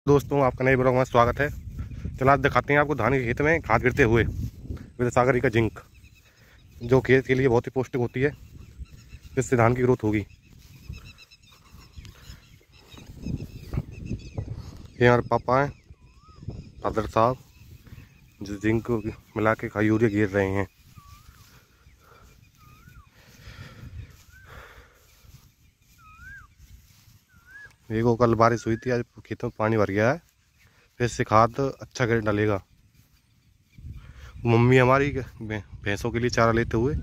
दोस्तों, आपका नए ब्लॉग में स्वागत है। चलो आज दिखाते हैं आपको धान के खेत में खाद गिरते हुए सागरी का जिंक, जो खेत के लिए बहुत ही पौष्टिक होती है, जिससे धान की ग्रोथ होगी। ये हमारे पापा हैं, फादर साहब, जो जिंक को मिला के यूरिया गिर रहे हैं। देखो, कल बारिश हुई थी, आज खेतों में पानी भर गया है, फिर इससे खाद अच्छा गिर डालेगा। मम्मी हमारी भैंसों के लिए चारा लेते हुए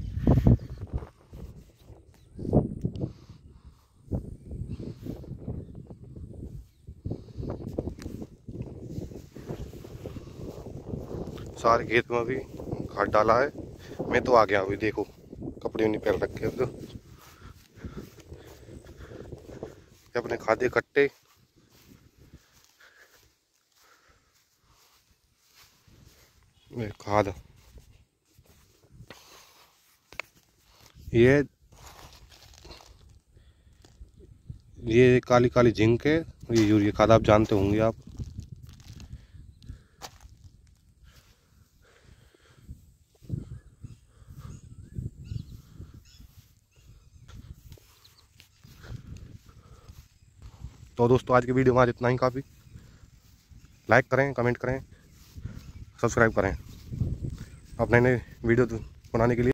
सारे खेत में भी खाद डाला है। मैं तो आ गया अभी, देखो कपड़े नहीं पहन रखे तो अपने खादे कट्टे खाद। ये काली काली जिंक है, ये यूरिया खाद आप जानते होंगे आप। तो दोस्तों, आज की वीडियो में आज इतना ही काफ़ी। लाइक करें, कमेंट करें, सब्सक्राइब करें। अब नए नए वीडियो बनाने के लिए